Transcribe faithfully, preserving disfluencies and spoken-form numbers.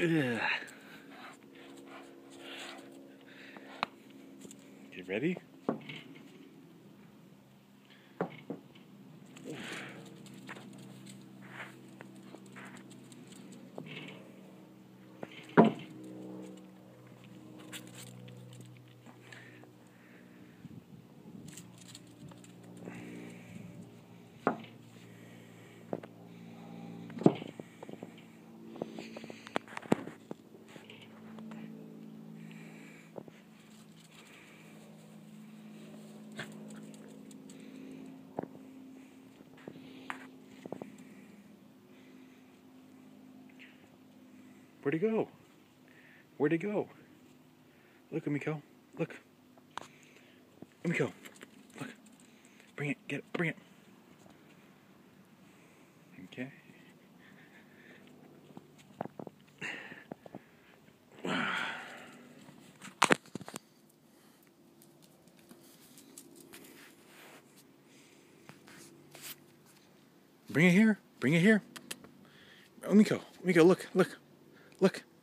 Ugh. You ready? Where'd he go? Where'd he go? Look, Umiko. Look. Umiko. Look. Bring it. Get it. Bring it. Okay. Bring it here. Bring it here. Umiko. Umiko, look. Look. Look.